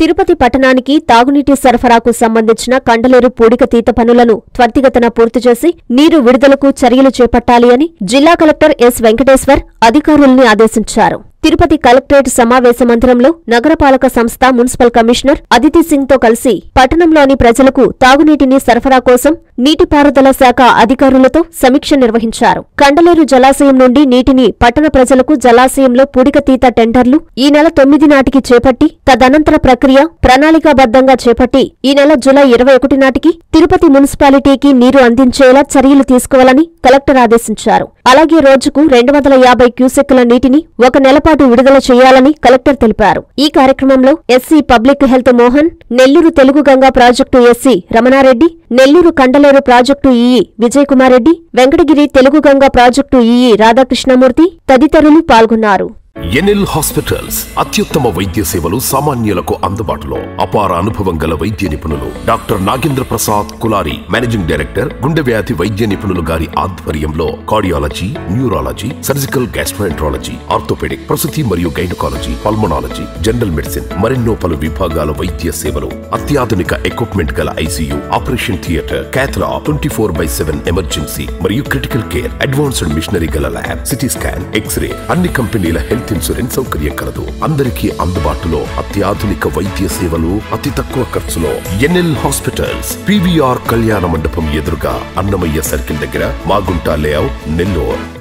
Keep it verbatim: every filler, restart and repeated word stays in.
తిరుపతి పట్టణానికి తాగునీటి సరఫరాకు సంబంధించిన కండలేరు పూడికతీత పనులను త్వరితగతిన పూర్తి చేసి నీరు విడుదలకు చర్యలు చేపట్టాలి అని జిల్లా కలెక్టర్ ఎస్ వెంకటేశ్వర్ అధికారుల్ని ఆదేశించారు. తిరుపతి కలెక్టరేట్ సమావేశ మందిరంలో నగరపాలక సంస్థ మున్సిపల్ కమిషనర్ అదితి సింగ్ తో కలిసి పట్టణంలోని ప్రజలకు తాగునీటిని సరఫరా కోసం నీటిపారుదల శాఖ అధికారులతో సమీక్ష నిర్వహించారు. కండలేరు జలాశయం నుండి నీటిని పట్టణ ప్రజలకు జలాశయంలో పూడికతీత టెండర్లు ఈ నెల తొమ్మిది నాటికి చేపట్టి తదనంతర ప్రక్రియ ప్రణాళికాబద్దంగా చేపట్టి ఈ నెల జులై ఇరవై ఒకటి నాటికి తిరుపతి మున్సిపాలిటీకి నీరు అందించేలా చర్యలు తీసుకోవాలని కలెక్టర్ ఆదేశించారు. అలాగే రోజుకు రెండు వందల యాభై క్యూసెక్కుల నీటిని ఒక నెలపాటు విడుదల చేయాలని కలెక్టర్ తెలిపారు. ఈ కార్యక్రమంలో SE public health Mohan, Nellore Telugu Ganga project SE Ramanareddy, Nellore Kandaleru project EE Vijayakumar Reddy, Venkatagiri Telugu Ganga project EE Radhakrishnamurthy తదితరులు పాల్గొన్నారు. ఎన్ఎల్ హాస్పిటల్స్ అత్యుత్తమ వైద్య సేవలు సామాన్యులకు అందుబాటులో. అపార అనుభవం గల వైద్య నిపుణులు doctor Nagendra Prasad Kulari, managing director, గుండె వ్యాధి వైద్య నిపుణులు గారి ఆధ్వర్యంలో cardiology, neurology, surgical gastroenterology, orthopaedic, ప్రసూతి మరియు గైనకాలజీ, పల్మనాలజీ, జనరల్ మెడిసిన్ మరెన్నో పలు విభాగాల వైద్య సేవలు. అత్యాధునిక ఎక్విప్మెంట్ గల ICU, operation theatre, cath lab, twenty four by seven emergency మరియు క్రిటికల్ కేర్, అడ్వాన్స్డ్ మిషనరీ గల ల్యాబ్, సిటీ స్కాన్, ఎక్స్రే, అన్ని కంపెనీల హెల్త్ ఇన్సూరెన్స్ సౌకర్యం కలదు. అందరికీ అందుబాటులో అత్యాధునిక వైద్య సేవలు అతి తక్కువ ఖర్చులో. ఎన్ఎల్ హాస్పిటల్స్, పీవీఆర్ కళ్యాణ మండపం ఎదురుగా, అన్నమయ్య సర్కిల్ దగ్గర, మాగుంట లేఅవుట్, నెల్లూరు.